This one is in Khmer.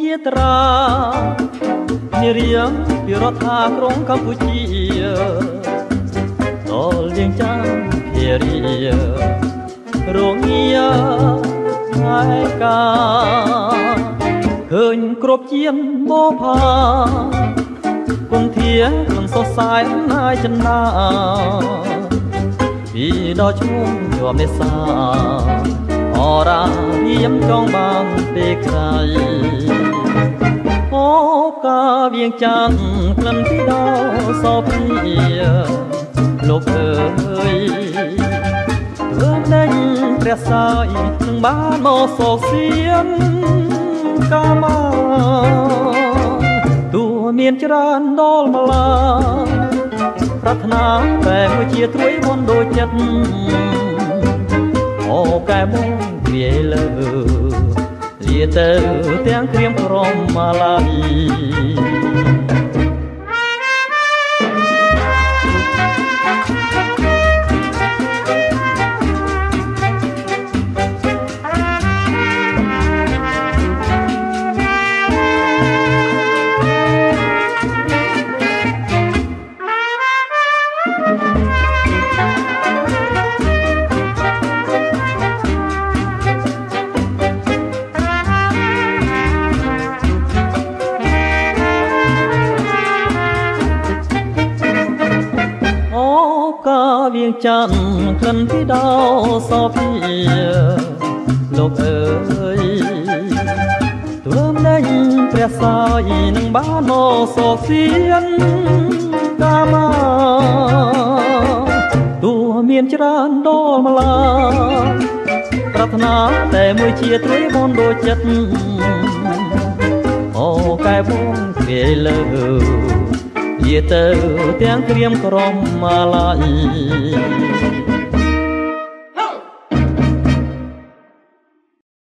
ត្រានារៀងពីរដ្ឋាក្រុងកម្ពុជាដល់លៀងចាំភារីរងាថ្ងៃកាឃើញគ្រប់ជាមបោផាគុនធាក្នុងសរសៃណាយចំណាពីដល់ឈ្មោះជាប់នេសាអរារៀមចងបានពេលក្រៃអូកាវៀងច័ន្ទក្លិនពីដល់សោភាលោកអើយធ្វើដេញព្រះសាយនឹងបានមកសោកសៀនកាមាទោះមានច្រើនដល់ម្លាប្រាថ្នាតែមួយជាត្រួយមន់ដូចចិត្តអូកែមកវាលើលាទៅទាំងក្រៀមក្រមម៉ាឡាយវៀងច័ន្ទក្លិនពីដល់សោភាលោកអើយធ្វើដេញព្រះសាយនឹងបានមកសោកសៀនកាមាទោះមានច្រើនដល់ម្លាប្រាថ្នាតែមួយជាត្រួយមន់ដូចចិត្តអូកែបងគេលើយាទៅទាំងក្រៀមក្រមម៉ាឡាយ